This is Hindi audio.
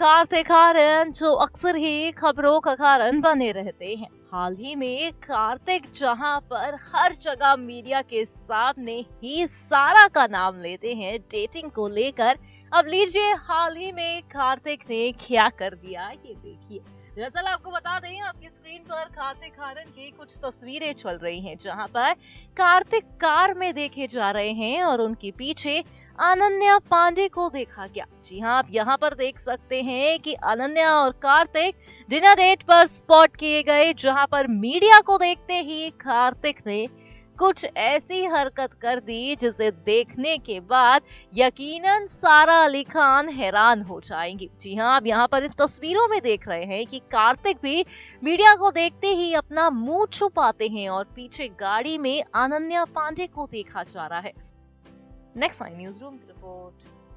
कार्तिक आर्यन जो अक्सर ही खबरों का कारण बने रहते हैं। हाल ही में कार्तिक जहां पर हर जगह मीडिया के सामने ही सारा का नाम लेते हैं डेटिंग को लेकर, अब लीजिए हाल ही में कार्तिक ने क्या कर दिया ये देखिए। दरअसल आपको बता दें, आपकी स्क्रीन पर कार्तिक आर्यन की कुछ तस्वीरें चल रही हैं जहां पर कार्तिक कार में देखे जा रहे हैं और उनके पीछे अनन्या पांडे को देखा गया। जी हाँ, आप यहाँ पर देख सकते हैं कि अनन्या और कार्तिक डिनर डेट पर स्पॉट किए गए, जहां पर मीडिया को देखते ही कार्तिक ने कुछ ऐसी हरकत कर दी जिसे देखने के बाद यकीनन सारा अली खान हैरान हो जाएंगी। जी हाँ, आप यहाँ पर इन तस्वीरों में देख रहे हैं कि कार्तिक भी मीडिया को देखते ही अपना मुंह छुपाते हैं और पीछे गाड़ी में अनन्या पांडे को देखा जा रहा है। नेक्स्ट न्यूज़ रूम की रिपोर्ट।